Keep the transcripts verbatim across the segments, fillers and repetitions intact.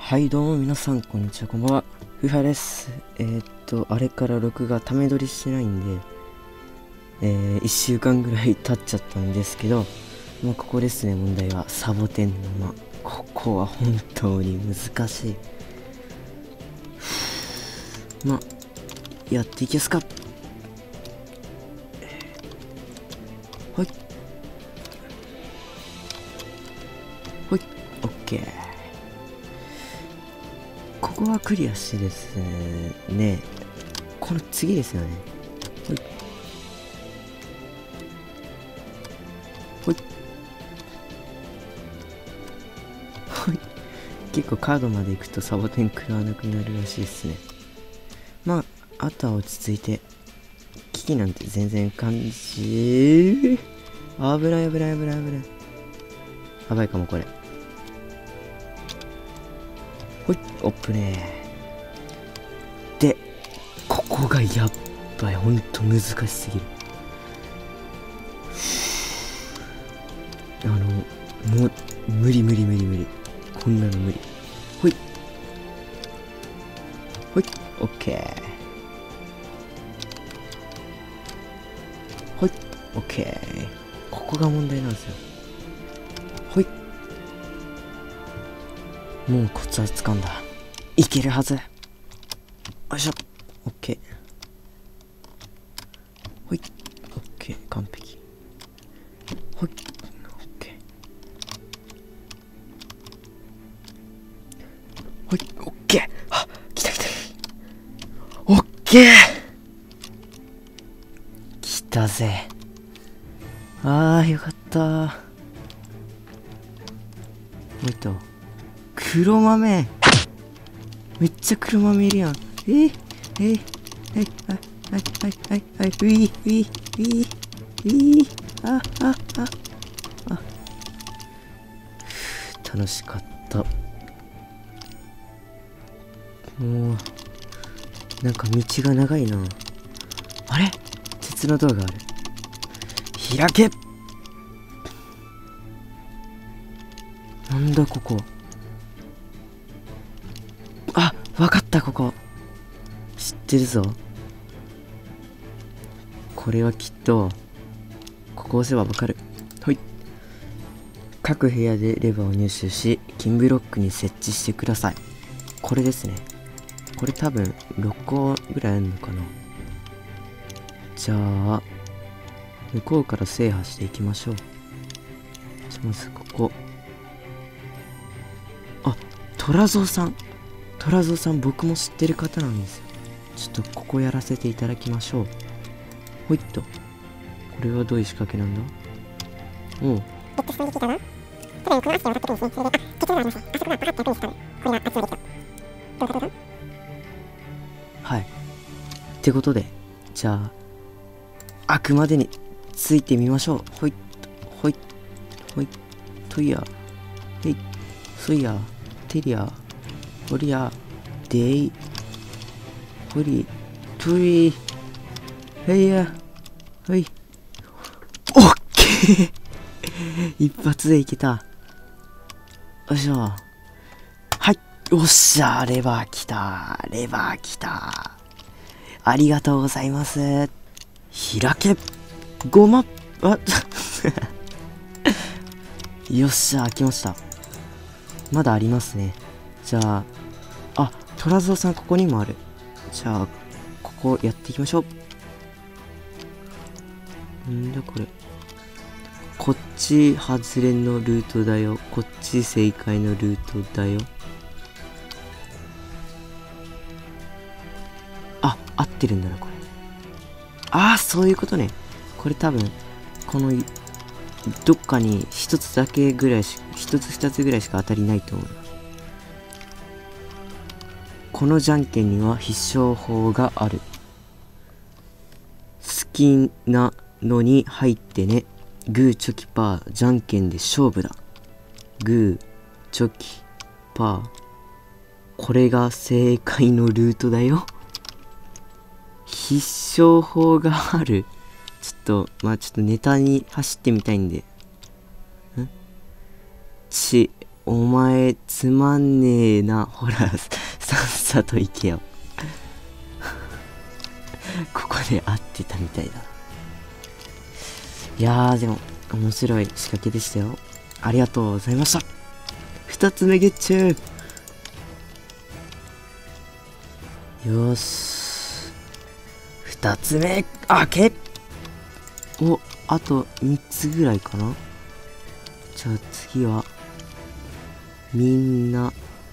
はいどうも皆さんこんにちは、こんばんは。ふはです。えー、っとあれから録画ため撮りしてないんで、えー、いっしゅうかんぐらい経っちゃったんですけど、まあ、ここですね。問題はサボテンの間。ここは本当に難しい。まあやっていきますか。はいはい、オッケー。ここはクリアしてですね、この次ですよね。ほいほいほい。結構カードまで行くとサボテン食らわなくなるらしいですね。まああとは落ち着いて、危機なんて全然感じ。危ない危ない危ない危ない。やばいかもこれ。ほい、オープねー。で、ここがやっばい。ほんと難しすぎる。あの、もう、無理無理無理無理。こんなの無理。ほい。ほい、オッケー。ほい、オッケー。ここが問題なんですよ。ほい。もうコツはつかんだ。いけるはず。よいしょ。オッケー。ほい。オッケー。完璧。ほい。オッケー。ほい。オッケー。あ、来た来た。オッケー。来たぜ。あー、よかったー。もう一頭。黒豆。めっちゃ黒豆いるやん。えー、えー、はい、はい、はい、はい、はい、はい、ウィー、ウィー、ウィー、ウィー、あ、あ、あ、あ。楽しかった。もう、なんか道が長いな。あれ？鉄のドアがある。開け！なんだここ。あ、わかった。ここ知ってるぞ。これはきっとここ押せばわかる。はい。各部屋でレバーを入手し金ブロックに設置してください。これですね。これ多分ろっこぐらいあるのかな。じゃあ向こうから制覇していきましょう。じゃまずここ。あ、虎蔵さん。虎蔵さん僕も知ってる方なんですよ。ちょっとここやらせていただきましょう。ほいっと。これはどういう仕掛けなんだ。おう。はい。ってことで、じゃあ、あくまでについてみましょう。ほいっと、ほいっと、ほいっといや。へい、そいや、てりや、ほりや、でい、ほり、とり、へいや、はい。オッケー一発でいけた。よいしょ。はい。よっしゃー、レバー来た。レバー来た。ありがとうございます。開け。ごま、あよっしゃ、開きました。まだありますね。じゃあ、あ、虎蔵さんここにもある。じゃあ、ここやっていきましょう。んだこれ。こっち外れのルートだよ。こっち正解のルートだよ。あ、合ってるんだな、これ。ああ、そういうことね。これ多分、この、どっかに一つだけぐらいし、一つ二つぐらいしか当たりないと思う。このじゃんけんには必勝法がある。好きなのに入ってね。グーチョキパーじゃんけんで勝負だ。グーチョキパー。これが正解のルートだよ。必勝法がある。ちょっとまあちょっとネタに走ってみたいんで。んちお前、つまんねえな。ほら、さっさと行けよ。ここで会ってたみたいだ。いやー、でも、面白い仕掛けでしたよ。ありがとうございました。二つ目ゲッチュー。よーし。二つ目、開け。お、あと三つぐらいかな。じゃあ次は、みんな、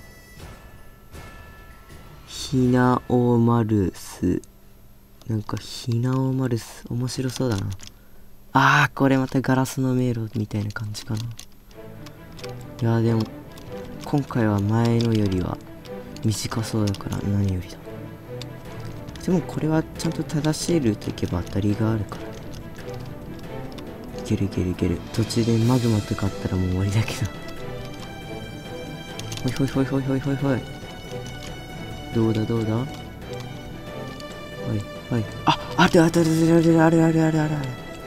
ひなおまるす。なんか、ひなおまるす、面白そうだな。あー、これまたガラスの迷路みたいな感じかな。いやーでも、今回は前のよりは短そうだから何よりだ。でもこれはちゃんと正しいルート行けば当たりがあるからね。いけるいけるいける。途中でマグマとかあったらもう終わりだけど。ほいほいほいほいほいほいほい。どうだどうだ。はいはい。あ、あるあるあるあるあるあるあるあるある。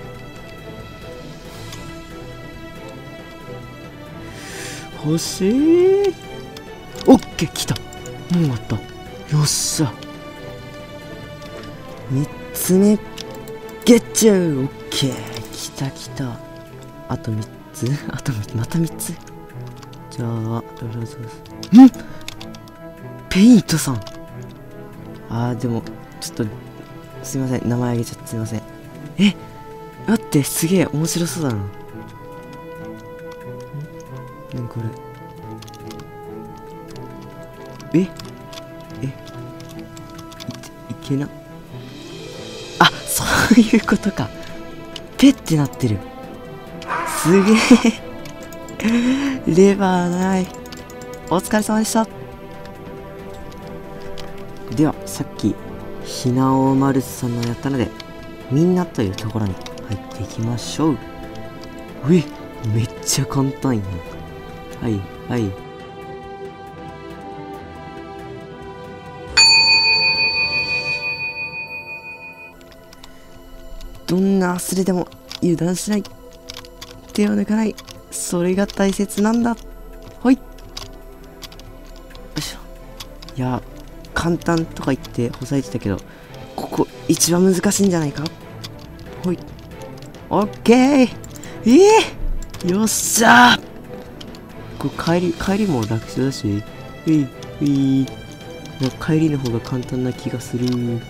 欲しい。オッケー、来た。もう終わった。よっしゃ。三つ目ゲッチュー。オッケー、来た来た。あと三つ。あとまた三つ。じゃあどれぞれ。んペイントさん。あーでもちょっとすいません、名前あげちゃってすいません。え、待って、すげえ面白そうだな。何これ。ええい、いけな。あ、そういうことか。ペってなってる。すげえレバーない。お疲れ様でした。ではさっきひなおまるさんのやったので、みんなというところに入っていきましょう。うえ、めっちゃ簡単やん。はいはい。どんな忘れでも油断しない。手を抜かない。それが大切なんだ。ほい。よいしょ。いや、簡単とか言ってほざいてたけど、ここ一番難しいんじゃないか。ほい。オッケー。ええー、よっしゃー。これ帰り、帰りも楽勝だし、うい、うい。帰りの方が簡単な気がする。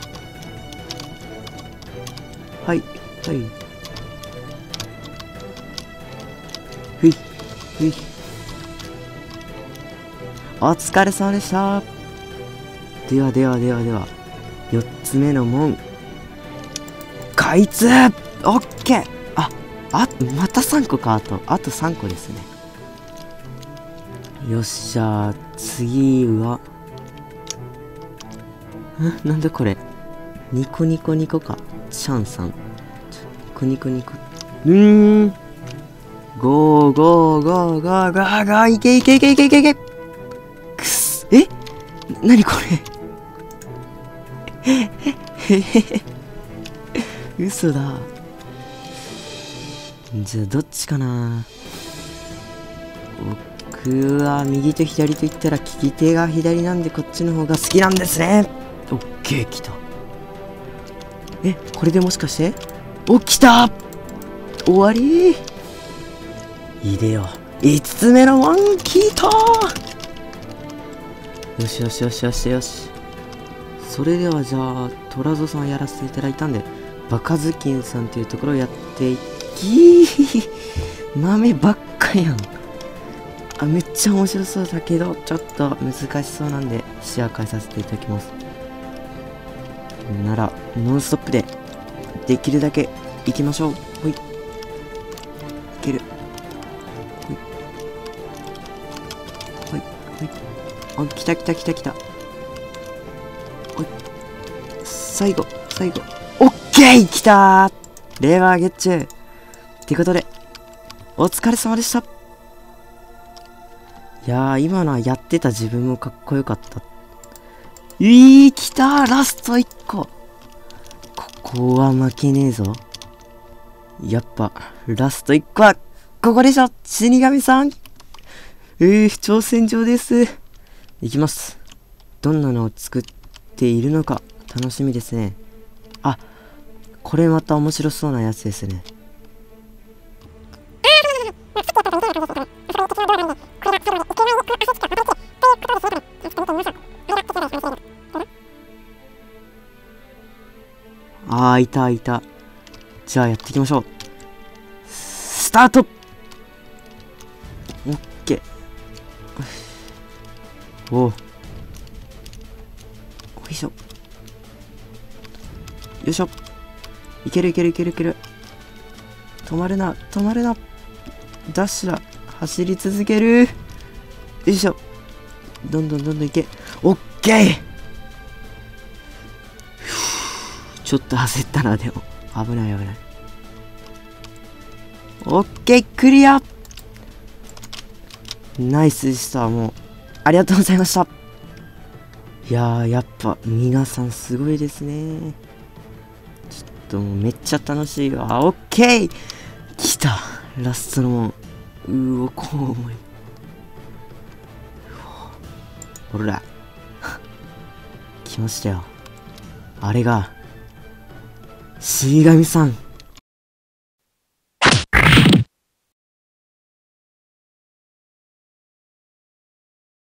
はい、はい。ふい、ふい。お疲れ様でした。ではではではでは、よっつめの門。開通。オッケー。あ、あ、またさんこか。あと、あとさんこですね。よっしゃー、次は、んなんだこれ。ニコニコニコか。シャンさん。ニコニコニコ。うーん。ゴーゴーゴーゴーゴーゴー。いけいけいけいけいけいけ。くす。えなにこれ。へへへ。嘘だ。じゃあどっちかな。僕は右と左と言ったら利き手が左なんでこっちの方が好きなんですね。オッケー、来た。え、これでもしかして。お、来た。終わり。いいでよ。いつつめのワンキート。よしよしよしよしよし。それではじゃあトラゾさんやらせていただいたんで、バカズキンさんというところをやっていき豆ばっかやん。あ、めっちゃ面白そうだけどちょっと難しそうなんで視野変えさせていただきます。ならノンストップでできるだけ行きましょう。ほい、いける。ほいほいほい。あ、来た来た来た来た。ほい、最後最後。オッケー、来たー。レバーゲッチューってことでお疲れ様でした。いやー、今のはやってた自分もかっこよかった。いい、来たー。ラストいっこ。ここは負けねえぞ。やっぱラストいっこはここでしょ。死神さんえー、挑戦状です。いきます。どんなのを作っているのか楽しみですね。あ、これまた面白そうなやつですね。あー、いたいた。じゃあやっていきましょう。スタート。オッケー。おう。よいしょ。よいしょ。いけるいけるいけるいける。止まるな、止まるな。ダッシュだ。走り続ける。よいしょ。どんどんどんどんいけ。オッケー。ちょっと焦ったな、でも。危ない危ない。オッケー、クリア。ナイスでした。もう、ありがとうございました。いやー、やっぱ、皆さんすごいですね。ちょっともうめっちゃ楽しいわ。オッケー来た。ラストのもん。うお、こう重い。ほら。来ましたよ。あれが、死神さん。